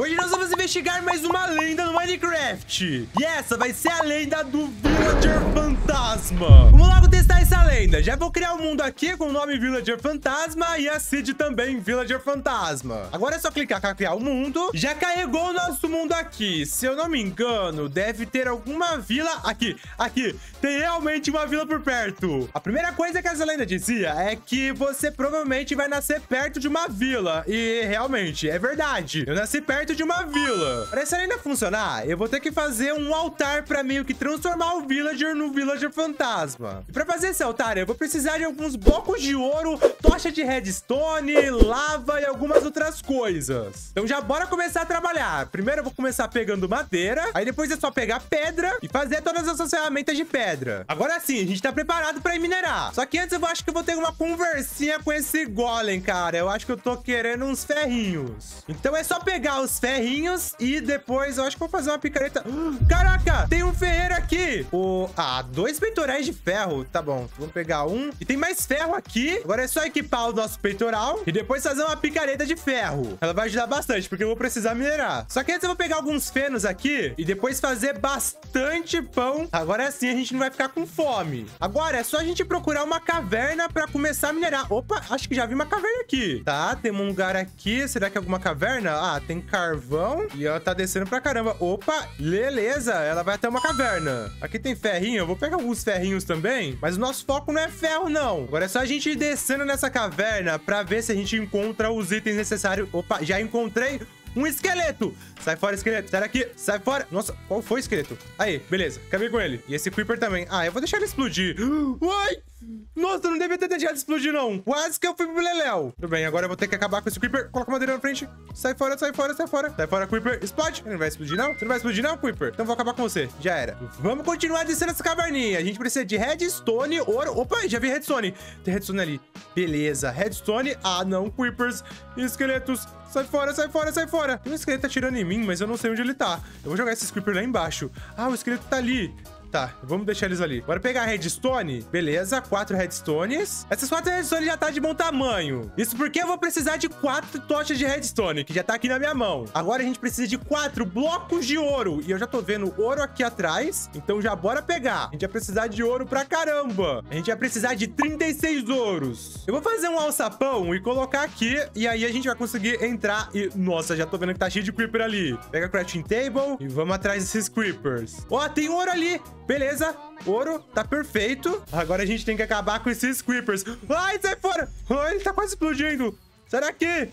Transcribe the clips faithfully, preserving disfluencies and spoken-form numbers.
Hoje nós vamos investigar mais uma lenda no Minecraft. E essa vai ser a lenda do Villager Fantasma. Vamos logo testar essa lenda. Já vou criar um mundo aqui com o nome Villager Fantasma e a seed também Villager Fantasma. Agora é só clicar para criar o mundo. Já carregou o nosso mundo aqui. Se eu não me engano, deve ter alguma vila aqui. Aqui. Tem realmente uma vila por perto. A primeira coisa que essa lenda dizia é que você provavelmente vai nascer perto de uma vila. E realmente, é verdade. Eu nasci perto de uma vila. Para essa lenda funcionar, eu vou ter que fazer um altar para meio que transformar o Villager no Villager Fantasma. E para fazer esse altar, eu vou precisar de alguns blocos de ouro, tocha de redstone, lava e algumas outras coisas. Então já bora começar a trabalhar. Primeiro eu vou começar pegando madeira, aí depois é só pegar pedra e fazer todas essas ferramentas de pedra. Agora sim, a gente tá preparado para ir minerar. Só que antes eu acho que eu vou ter uma conversinha com esse golem, cara. Eu acho que eu tô querendo uns ferrinhos. Então é só pegar os ferrinhos e depois eu acho que vou fazer uma picareta. Caraca, tem um ferreiro aqui. O... Ah, dois peitorais de ferro. Tá bom, vamos pegar um. E tem mais ferro aqui. Agora é só equipar o nosso peitoral e depois fazer uma picareta de ferro. Ela vai ajudar bastante, porque eu vou precisar minerar. Só que antes eu vou pegar alguns fenos aqui e depois fazer bastante pão. Agora assim a gente não vai ficar com fome. Agora é só a gente procurar uma caverna pra começar a minerar. Opa, acho que já vi uma caverna aqui. Tá, tem um lugar aqui. Será que é alguma caverna? Ah, tem carvão e ela tá descendo pra caramba. Opa, beleza. Ela vai até uma caverna. Aqui tem ferrinho. Eu vou pegar alguns ferrinhos também. Mas o nosso foco não é ferro, não. Agora é só a gente ir descendo nessa caverna pra ver se a gente encontra os itens necessários. Opa, já encontrei um esqueleto. Sai fora, esqueleto. Sai daqui. Sai fora. Nossa, qual foi o esqueleto? Aí, beleza. Acabei com ele. E esse creeper também. Ah, eu vou deixar ele explodir. Uai! Nossa, eu não devia ter deixado explodir, não. Quase que eu fui pro leléu. Tudo bem, agora eu vou ter que acabar com esse creeper. Coloca a madeira na frente. Sai fora, sai fora, sai fora. Sai fora, creeper. Explode. Ele não vai explodir, não? Você não vai explodir, não, creeper? Então eu vou acabar com você. Já era. Vamos continuar descendo essa caverninha. A gente precisa de redstone, ouro. Opa, já vi redstone. Tem redstone ali. Beleza. Redstone. Ah, não, creepers. Esqueletos. Sai fora, sai fora, sai fora. Tem um esqueleto atirando em mim, mas eu não sei onde ele tá. Eu vou jogar esses creeper lá embaixo. Ah, o esqueleto tá ali. Tá, vamos deixar eles ali. Bora pegar a redstone. Beleza, quatro redstones. Essas quatro redstones já tá de bom tamanho. Isso porque eu vou precisar de quatro tochas de redstone, que já tá aqui na minha mão. Agora a gente precisa de quatro blocos de ouro. E eu já tô vendo ouro aqui atrás. Então já bora pegar. A gente vai precisar de ouro pra caramba. A gente vai precisar de trinta e seis ouros. Eu vou fazer um alçapão e colocar aqui. E aí a gente vai conseguir entrar e... Nossa, já tô vendo que tá cheio de creeper ali. Pega a crafting table e vamos atrás desses creepers. Ó, tem ouro ali. Beleza, ouro, tá perfeito. Agora a gente tem que acabar com esses creepers. Ai, sai fora. Ai, ele tá quase explodindo. Sai daqui.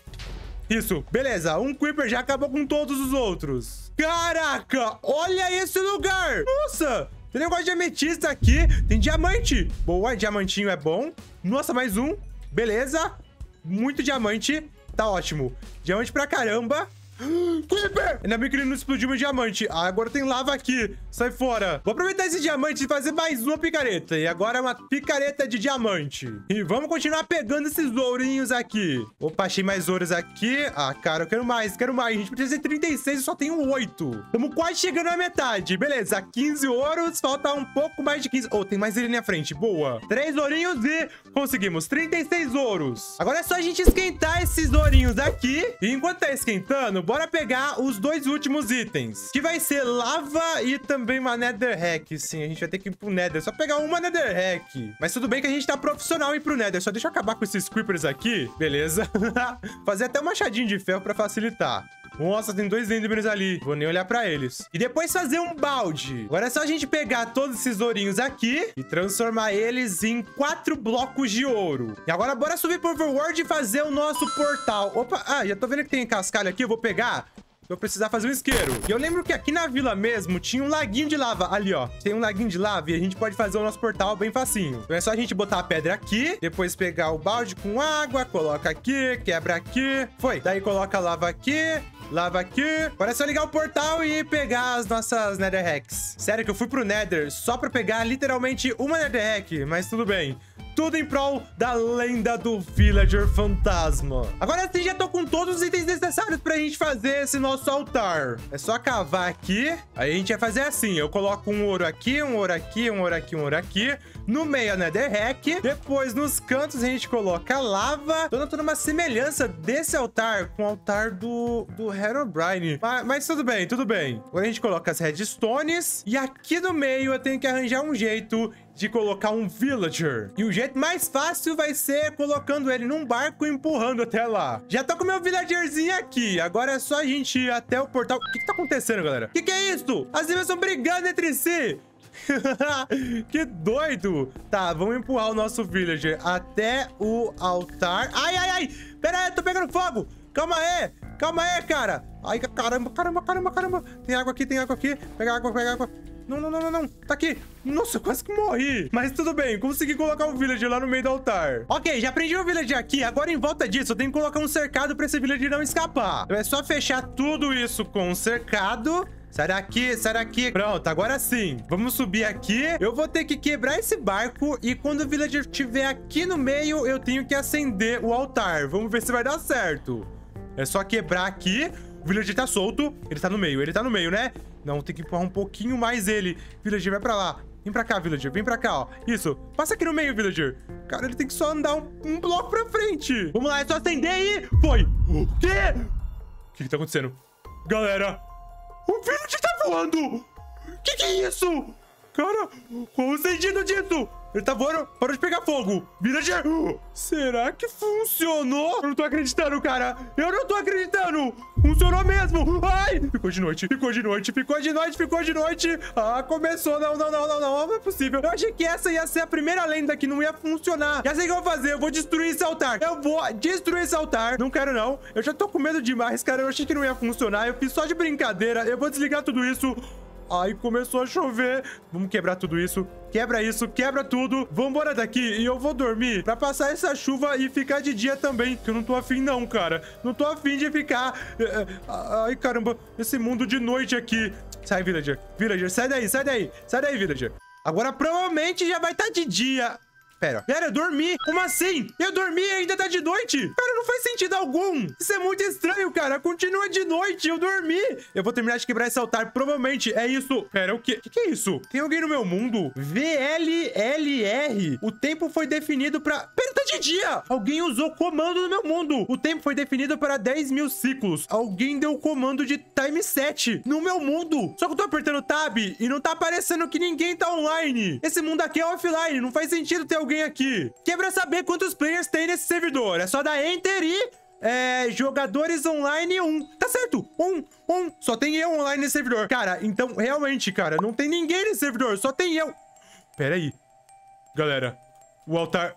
Isso, beleza. Um creeper já acabou com todos os outros. Caraca, olha esse lugar. Nossa, tem negócio de ametista aqui. Tem diamante. Boa, diamantinho é bom. Nossa, mais um. Beleza. Muito diamante. Tá ótimo. Diamante pra caramba. Creeper! Ainda bem que ele não explodiu meu diamante. Ah, agora tem lava aqui. Sai fora. Vou aproveitar esse diamante e fazer mais uma picareta. E agora é uma picareta de diamante. E vamos continuar pegando esses ourinhos aqui. Opa, achei mais ouros aqui. Ah, cara, eu quero mais, quero mais. A gente precisa de trinta e seis e só tem oito. Estamos quase chegando à metade. Beleza, quinze ouros. Falta um pouco mais de quinze. Oh, tem mais ele na frente. Boa. três ourinhos e conseguimos trinta e seis ouros. Agora é só a gente esquentar esses ourinhos aqui. E enquanto tá esquentando, bora pegar os dois últimos itens, que vai ser lava e também uma nether hack. Sim, a gente vai ter que ir pro nether. Só pegar uma nether hack. Mas tudo bem que a gente tá profissional em ir pro nether. Só deixa eu acabar com esses creepers aqui. Beleza. Fazer até um machadinho de ferro pra facilitar. Nossa, tem dois endermans ali. Vou nem olhar pra eles. E depois fazer um balde. Agora é só a gente pegar todos esses ourinhos aqui e transformar eles em quatro blocos de ouro. E agora bora subir pro overworld e fazer o nosso portal. Opa, ah, já tô vendo que tem cascalho aqui. Eu vou pegar. Eu vou precisar fazer um isqueiro. E eu lembro que aqui na vila mesmo tinha um laguinho de lava. Ali, ó. Tem um laguinho de lava e a gente pode fazer o nosso portal bem facinho. Então é só a gente botar a pedra aqui, depois pegar o balde com água, coloca aqui, quebra aqui. Foi. Daí coloca a lava aqui, lava aqui. Agora é só ligar o portal e pegar as nossas nether hacks. Sério que eu fui pro nether só pra pegar literalmente uma nether hack, mas tudo bem. Tudo em prol da lenda do Villager Fantasma. Agora sim, já tô com todos os itens necessários pra gente fazer esse nosso altar. É só cavar aqui. Aí a gente vai fazer assim. Eu coloco um ouro aqui, um ouro aqui, um ouro aqui, um ouro aqui. No meio a Netherrack. Depois, nos cantos, a gente coloca lava. Tô notando uma semelhança desse altar com o altar do, do Herobrine. Mas, mas tudo bem, tudo bem. Agora a gente coloca as redstones. E aqui no meio eu tenho que arranjar um jeito de colocar um villager. E o jeito mais fácil vai ser colocando ele num barco e empurrando até lá. Já tô com meu villagerzinho aqui. Agora é só a gente ir até o portal. O que que tá acontecendo, galera? O que que é isso? As ilhas estão brigando entre si. Que doido. Tá, vamos empurrar o nosso villager até o altar. Ai, ai, ai. Pera aí, tô pegando fogo. Calma aí. Calma aí, cara. Ai, caramba, caramba, caramba, caramba. Tem água aqui, tem água aqui. Pega água, pega água. Não, não, não, não, não. Tá aqui. Nossa, eu quase que morri. Mas tudo bem, consegui colocar o villager lá no meio do altar. Ok, já prendi o villager aqui. Agora, em volta disso, eu tenho que colocar um cercado pra esse villager não escapar. Então é só fechar tudo isso com um cercado. Sai daqui, sai daqui. Pronto, agora sim. Vamos subir aqui. Eu vou ter que quebrar esse barco. E quando o villager estiver aqui no meio, eu tenho que acender o altar. Vamos ver se vai dar certo. É só quebrar aqui. O villager tá solto. Ele tá no meio, ele tá no meio, né? Não, tem que empurrar um pouquinho mais ele. Villager, vai pra lá. Vem pra cá, villager. Vem pra cá, ó. Isso. Passa aqui no meio, villager. Cara, ele tem que só andar um, um bloco pra frente. Vamos lá, é só acender e... Foi. O quê? O que que tá acontecendo? Galera, o villager tá voando. Que que é isso? Cara, qual o sentido disso? Ele tá voando, parou de pegar fogo. Villager, será que funcionou? Eu não tô acreditando, cara. Eu não tô acreditando. Funcionou mesmo. Ai, ficou de noite, ficou de noite, ficou de noite, ficou de noite. Ah, começou. Não, não, não, não, não, não é possível. Eu achei que essa ia ser a primeira lenda que não ia funcionar. Já sei o que eu vou fazer. Eu vou destruir esse altar. Eu vou destruir esse altar. Não quero, não. Eu já tô com medo demais, cara. Eu achei que não ia funcionar. Eu fiz só de brincadeira. Eu vou desligar tudo isso. Ai, começou a chover. Vamos quebrar tudo isso. Quebra isso, quebra tudo. Vambora daqui e eu vou dormir pra passar essa chuva e ficar de dia também. Que eu não tô afim não, cara. Não tô afim de ficar... Ai, caramba. Esse mundo de noite aqui. Sai, villager. Villager, sai daí, sai daí. Sai daí, villager. Agora provavelmente já vai estar de dia. Pera, pera, eu dormi. Como assim? Eu dormi e ainda tá de noite? Cara, não faz sentido algum. Isso é muito estranho, cara. Continua de noite, eu dormi. Eu vou terminar de quebrar esse altar, provavelmente. É isso. Pera, o quê? O que, que é isso? Tem alguém no meu mundo? V L L R. O tempo foi definido pra... Pera, tá de dia. Alguém usou comando no meu mundo. O tempo foi definido para dez mil ciclos. Alguém deu o comando de time set no meu mundo. Só que eu tô apertando tab e não tá aparecendo que ninguém tá online. Esse mundo aqui é offline. Não faz sentido ter alguém aqui. Que é pra saber quantos players tem nesse servidor. É só dar enter e... É... Jogadores online um. Tá certo. Um. Um. Só tem eu online nesse servidor. Cara, então, realmente, cara, não tem ninguém nesse servidor. Só tem eu. Pera aí. Galera, o altar...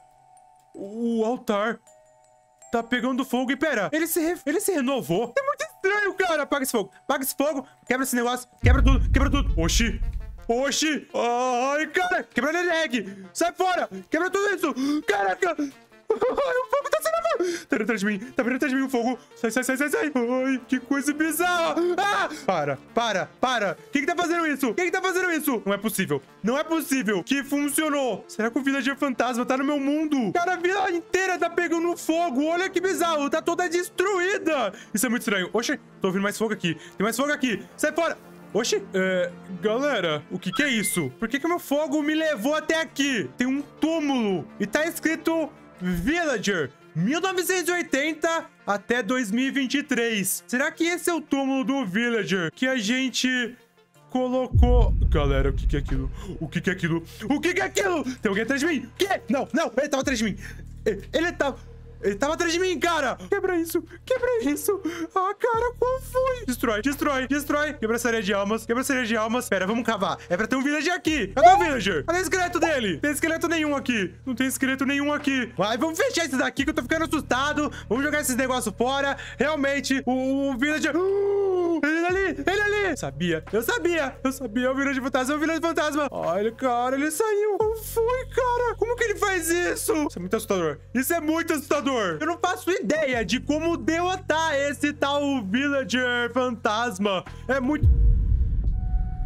O altar... Tá pegando fogo e pera, ele se, re... ele se renovou. É muito estranho, cara. Apaga esse fogo. Apaga esse fogo. Quebra esse negócio. Quebra tudo. Quebra tudo. Oxi. Oxi! Ai, cara! Quebra ele egg! Sai fora! Quebra tudo isso! Caraca! O fogo tá saindo! Tá vindo atrás de mim! Tá vindo atrás de mim o fogo! Sai, sai, sai, sai, sai! Ai, que coisa bizarra! Ah! Para, para, para! Quem que tá fazendo isso? Quem que tá fazendo isso? Não é possível! Não é possível que funcionou! Será que o Villager Fantasma tá no meu mundo? Cara, a vila inteira tá pegando fogo! Olha que bizarro! Tá toda destruída! Isso é muito estranho! Oxe, tô ouvindo mais fogo aqui! Tem mais fogo aqui! Sai fora! Oxi, é... Galera, o que que é isso? Por que que o meu fogo me levou até aqui? Tem um túmulo e tá escrito Villager, mil novecentos e oitenta até dois mil e vinte e três. Será que esse é o túmulo do Villager que a gente colocou? Galera, o que que é aquilo? O que que é aquilo? O que que é aquilo? Tem alguém atrás de mim? O quê? Não, não, ele tava atrás de mim. Ele tava... Ele tava atrás de mim, cara! Quebra isso! Quebra isso! Ah, cara, qual foi? Destrói, destrói, destrói! Quebra essa areia de almas, quebra essa areia de almas. Pera, vamos cavar. É pra ter um villager aqui. Cadê o villager? Cadê o esqueleto dele? Tem esqueleto nenhum aqui. Não tem esqueleto nenhum aqui. Vai, vamos fechar esse daqui que eu tô ficando assustado. Vamos jogar esses negócios fora. Realmente, o, o villager... Uh, ele ali, ele ali! Sabia, eu sabia. Eu sabia, o villager fantasma, é o villager fantasma. Olha, cara, ele saiu. Qual foi, cara? Como que ele faz isso? Isso é muito assustador. Isso é muito assustador. Eu não faço ideia de como derrotar esse tal Villager Fantasma. É muito...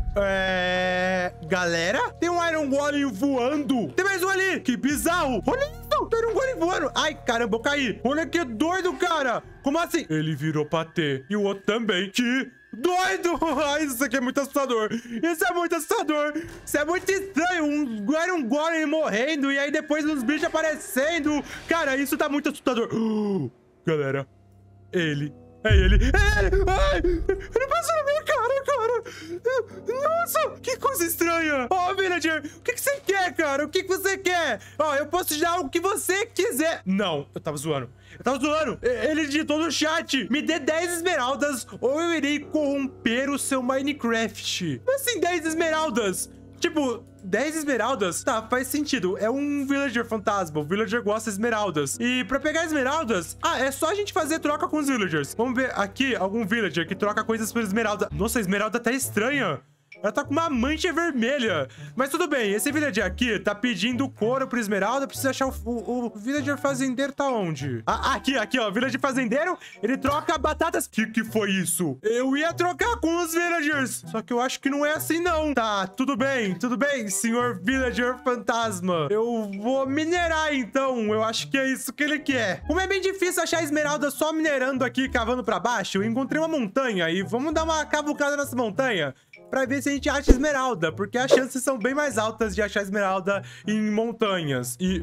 É... Galera, tem um Iron Golem voando. Tem mais um ali. Que bizarro. Olha isso. Tem um Golem voando. Ai, caramba, eu caí. Olha que doido, cara. Como assim? Ele virou patê. E o outro também. Que doido. Ai, isso aqui é muito assustador. Isso é muito assustador. Isso é muito estranho. Um Iron Golem morrendo e aí depois uns bichos aparecendo. Cara, isso tá muito assustador. Uh, galera, ele... É ele! É ele! Ai! Ele passou na minha cara, cara! Nossa! Que coisa estranha! Ó, oh, Villager! O que, que você quer, cara? O que, que você quer? Ó, oh, eu posso te dar o que você quiser! Não! Eu tava zoando! Eu tava zoando! Ele digitou no chat! Me dê dez esmeraldas ou eu irei corromper o seu Minecraft! Como assim dez esmeraldas? Tipo, dez esmeraldas? Tá, faz sentido. É um villager fantasma. O villager gosta de esmeraldas. E pra pegar esmeraldas, ah, é só a gente fazer troca com os villagers. Vamos ver aqui algum villager que troca coisas por esmeralda. Nossa, a esmeralda tá estranha. Ela tá com uma mancha vermelha. Mas tudo bem, esse villager aqui tá pedindo couro pro esmeralda. Precisa achar o, o, o villager fazendeiro tá onde? Ah, aqui, aqui, ó. Villager fazendeiro, ele troca batatas. Que que foi isso? Eu ia trocar com os villagers. Só que eu acho que não é assim, não. Tá, tudo bem, tudo bem, senhor villager fantasma. Eu vou minerar, então. Eu acho que é isso que ele quer. Como é bem difícil achar esmeralda só minerando aqui, cavando pra baixo, eu encontrei uma montanha e vamos dar uma cavucada nessa montanha pra ver se a gente acha esmeralda, porque as chances são bem mais altas de achar esmeralda em montanhas. E...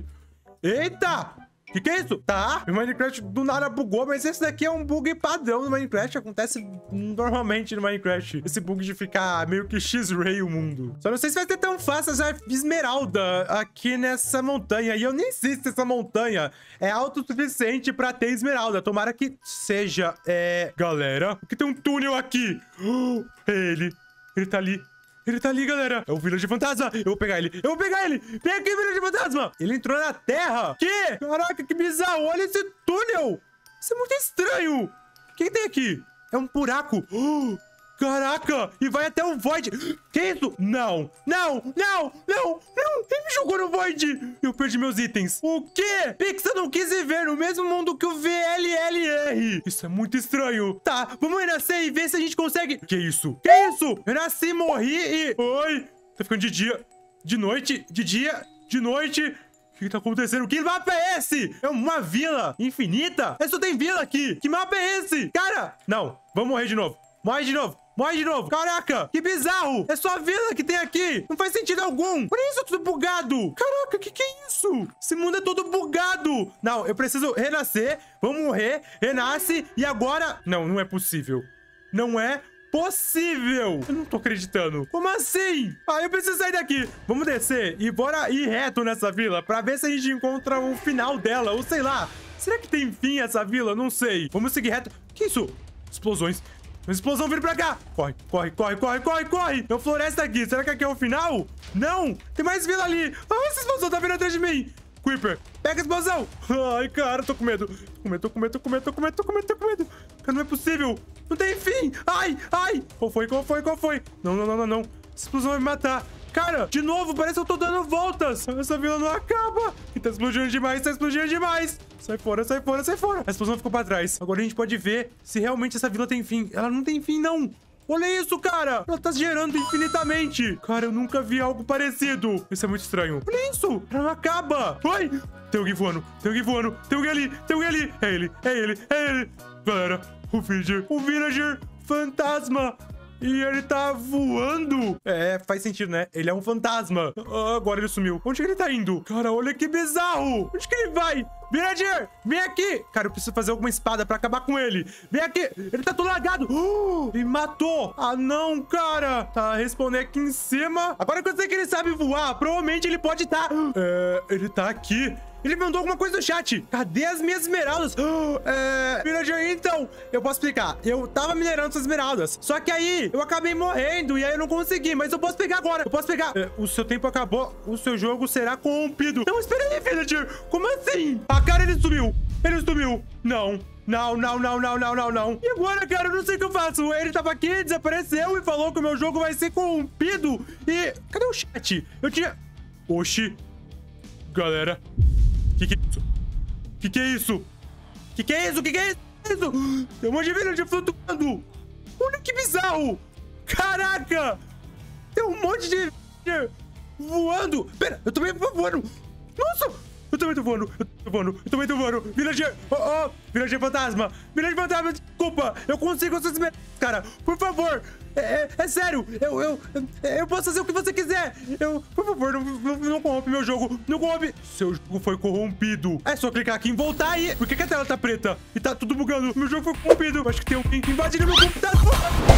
Eita! Que que é isso? Tá, o Minecraft do nada bugou, mas esse daqui é um bug padrão no Minecraft. Acontece normalmente no Minecraft. Esse bug de ficar meio que X-Ray o mundo. Só não sei se vai ser tão fácil achar esmeralda aqui nessa montanha. E eu nem sei se essa montanha é autossuficiente pra ter esmeralda. Tomara que seja. É... Galera, porque tem um túnel aqui. Oh, é ele. Ele tá ali. Ele tá ali, galera. É o Villager Fantasma. Eu vou pegar ele. Eu vou pegar ele. Vem aqui, Villager Fantasma. Ele entrou na terra. Que? Caraca, que bizarro. Olha esse túnel. Isso é muito estranho. O que tem aqui? É um buraco. Oh, caraca. E vai até o Void. Que isso? Não. Não. Não. Não. Não. Ele me jogou no Void. Eu perdi meus itens. O quê? Pixel não quis viver no mesmo mundo que o V L L R. Isso é muito estranho. Tá, vamos renascer e ver se a gente consegue... Que isso? Que isso? Renasci, morri e... Oi. Tá ficando de dia. De noite. De dia. De noite. O que tá acontecendo? Que mapa é esse? É uma vila infinita? É só tem vila aqui. Que mapa é esse? Cara, não. Vamos morrer de novo. Morre de novo. Morre de novo. Caraca, que bizarro. É só a vila que tem aqui. Não faz sentido algum. Por isso é tudo bugado. Caraca, que que é isso? Esse mundo é todo bugado. Não, eu preciso renascer. Vamos morrer. Renasce. E agora... Não, não é possível. Não é possível. Eu não tô acreditando. Como assim? Ah, eu preciso sair daqui. Vamos descer e bora ir reto nessa vila pra ver se a gente encontra o final dela. Ou sei lá. Será que tem fim essa vila? Não sei. Vamos seguir reto. Que isso? Explosões. Uma explosão vindo pra cá. Corre, corre, corre, corre, corre, corre. Tem uma floresta aqui. Será que aqui é o final? Não. Tem mais vila ali. Ah, essa explosão tá vindo atrás de mim. Creeper, pega a explosão. Ai, cara, tô com medo. Tô com medo, tô com medo, tô com medo, tô com medo, tô com medo, tô com medo. Cara, não é possível. Não tem fim. Ai, ai. Qual foi, qual foi, qual foi? Não, não, não, não, não. Essa explosão vai me matar. Cara, de novo, parece que eu tô dando voltas. Essa vila não acaba. E tá explodindo demais, tá explodindo demais. Sai fora, sai fora, sai fora. A explosão ficou pra trás. Agora a gente pode ver se realmente essa vila tem fim. Ela não tem fim, não. Olha isso, cara. Ela tá gerando infinitamente. Cara, eu nunca vi algo parecido. Isso é muito estranho. Olha isso. Ela não acaba. Ai, tem alguém voando. Tem alguém voando. Tem alguém ali. Tem alguém ali. É ele. É ele. É ele. Galera, o Villager. O Villager Fantasma. E ele tá voando. É, faz sentido, né? Ele é um fantasma. Ah, agora ele sumiu. Onde que ele tá indo? Cara, olha que bizarro. Onde que ele vai? Villager, vem aqui. Cara, eu preciso fazer alguma espada pra acabar com ele. Vem aqui. Ele tá todo lagado. Uh, ele matou. Ah, não, cara. Tá, responder aqui em cima. Agora que eu sei que ele sabe voar, provavelmente ele pode estar... Tá... É, ele tá aqui. Ele mandou alguma coisa no chat. Cadê as minhas esmeraldas? É... Villager, então, eu posso explicar. Eu tava minerando essas esmeraldas. Só que aí, eu acabei morrendo e aí eu não consegui. Mas eu posso pegar agora. Eu posso pegar. É, o seu tempo acabou. O seu jogo será corrompido. Não, espera aí, Villager. Como assim? Ah, cara, ele sumiu. Ele sumiu. Não. Não, não, não, não, não, não, não. E agora, cara, eu não sei o que eu faço. Ele tava aqui, desapareceu e falou que o meu jogo vai ser corrompido. E... Cadê o chat? Eu tinha... Oxi. Galera... Que que é isso? Que que é isso? Que que é isso? Que que é isso? Tem um monte de villager flutuando. Olha que bizarro. Caraca. um monte de voando. Pera, eu também tô voando. Nossa, eu também tô voando. Eu tô voando, eu também tô voando. Villager, oh, oh, Villager fantasma. Villager fantasma, desculpa. Eu consigo essas merdas, cara. Por favor. É, é, é sério, eu, eu, eu posso fazer o que você quiser. Eu, por favor, não, não, não corrompe meu jogo. Não corrompe. Seu jogo foi corrompido. É só clicar aqui em voltar e... Por que, que a tela tá preta? E tá tudo bugando. Meu jogo foi corrompido. Acho que tem alguém invadindo meu computador.